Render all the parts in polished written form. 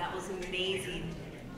That was amazing.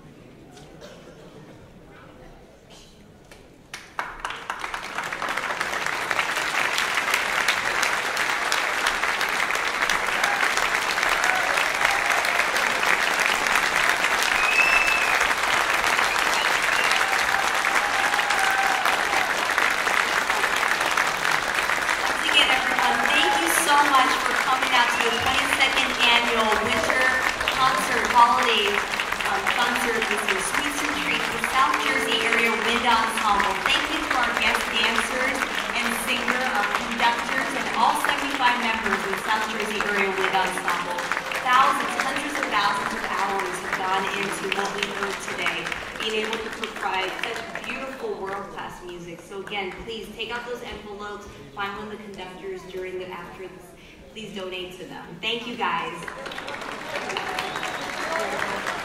Concert with your Sweets and Treats with South Jersey Area Wind Ensemble. Thank you to our guest dancers and singer, our conductors, and all 75 members of South Jersey Area Wind Ensemble. Thousands, hundreds of thousands of hours have gone into what we heard today, being able to provide such beautiful world-class music. So again, please take out those envelopes, find one of the conductors during the after this. Please donate to them. Thank you guys.